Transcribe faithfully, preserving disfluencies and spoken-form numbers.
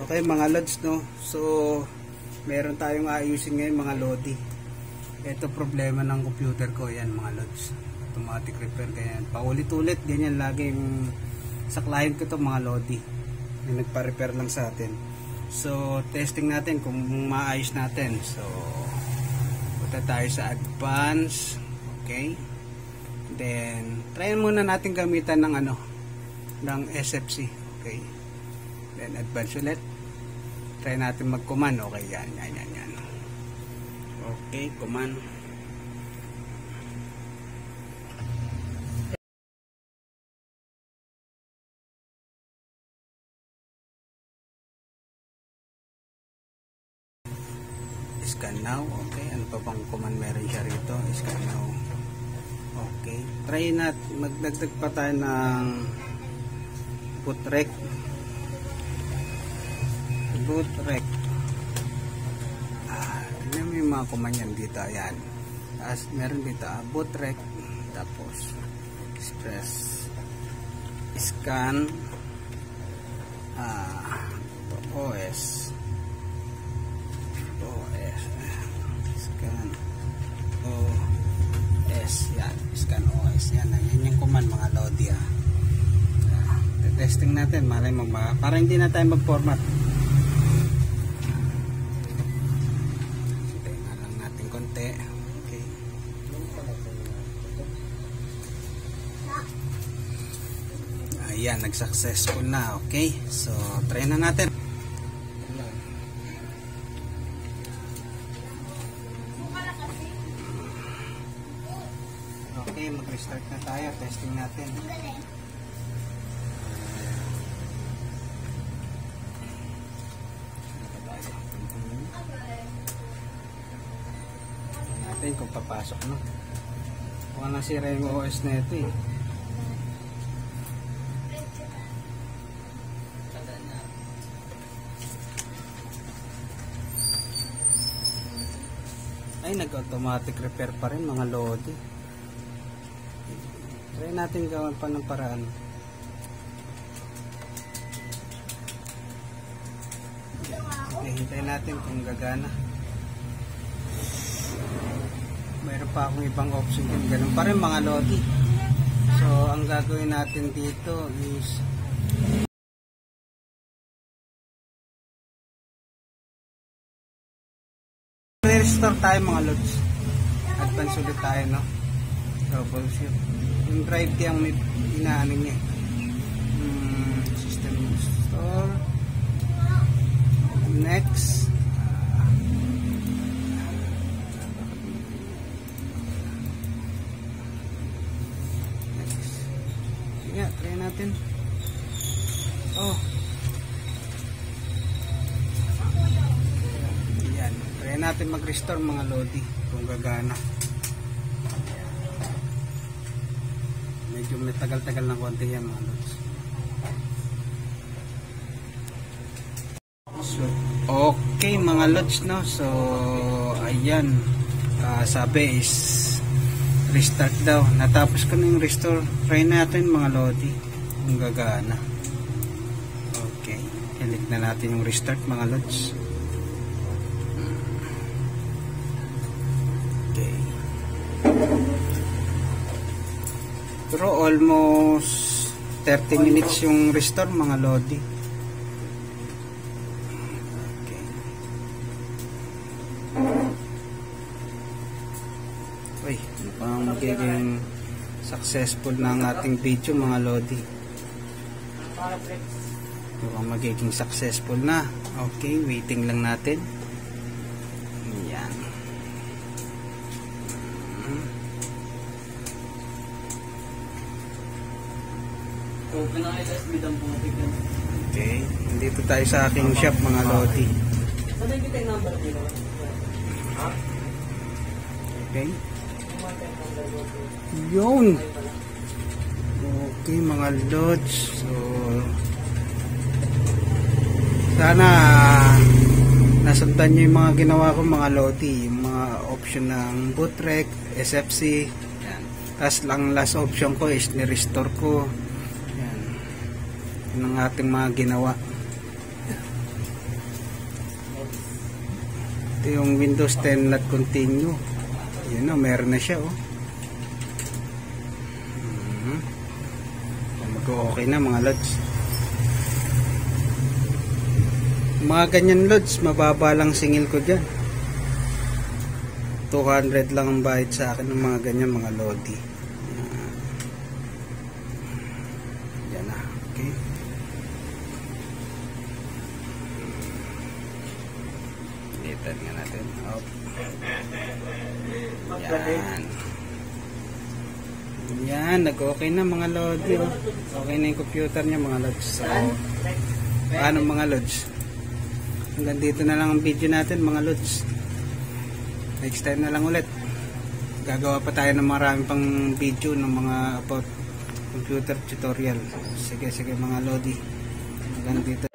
Okay mga lods, no? So meron tayong ayusin ngayon mga lodi. Ito problema ng computer ko, yan mga lods. Automatic repair, ganyan. Paulit-ulit, ganyan laging sa client ko to mga lodi. Yung nagpa-repair lang sa atin. So testing natin kung maayos natin. So punta tayo sa advance. Okay. Then try muna natin gamitan ng ano, ng S F C. Okay. Then advance ulit. Try natin mag-command. Okay, yan, yan, yan, yan. Okay, command. Scan now. Okay, ano pa bang command meron siya rito? Scan now. Okay, try nat magdagdag pa tayo ng bootrec. Bootrec. Ah, tignan mo yung mga command yan dito. Ayan. As meron dito, ah, bootrec. Tapos, express. Scan. Ah, O S. O S. Scan. O S. Yan. Scan O S. Yan. Yan yung command mga lodi. Ah. Testing natin. Malay mo ba? Para hindi na tayo mag-format. Ayan, nag-successful na. Okay, so try na natin. Okay, mag-restart na tayo. Testing natin. Tignan natin kung papasok na. Kung nasira yung O S na ito eh. Ay, nag-automatic repair pa rin mga lodi. Try natin gawan pa ng paraan. Okay, hintayin natin kung gagana. Mayroon pa akong ibang option din. Ganun pa rin mga lodi. So, ang gagawin natin dito is restore tayo mga lods. Advance ulit tayo, no? Troubleshoot. Yung drive kaya may inaano niya. Hmm, system restore. Next. Next. Sige, try natin. Oh. Try natin mag-restore mga lodi kung gagana. Medyo may tagal-tagal ng konti yan mga lods. So, okay mga lods, no? So ayan, uh, sabi is restart daw. Natapos ko na yung restore. Try natin mga lodi kung gagana. Okay, click na natin yung restart mga lods. Pero almost thirty minutes yung restore mga lodi. Okay. Uy, mukhang magiging successful na ang ating video mga lodi. Mukhang magiging successful na. Okay, waiting lang natin. Yan. Okay, dito tayo sa aking shop mga lodi. Okay. Yun. Okay mga lods. So sana nasundan nyo yung mga ginawa ko mga lodi. Yung mga option ng bootrec, S F C. Yan. Tapos lang last option ko is ni-restore ko. Yan. Yun ang ating mga ginawa. yung Windows ten not continue. Yun o, meron na siya oh. Hmm. Mag-okay na mga lods. Mga ganyan lods, mababa lang singil ko dyan. two hundred lang ang bayad sa akin ng mga ganyan mga lodi. Yan na, okay. Litan nga natin. Up. Yan. Yan, nag-okay na mga lodi oh. Okay na yung computer niya mga lods. So, paano mga lods? Hanggang dito na lang ang video natin mga lods. Next time na lang ulit. Gagawa pa tayo ng marami pang video ng mga about computer tutorial. Sige sige mga lodi. Hanggang dito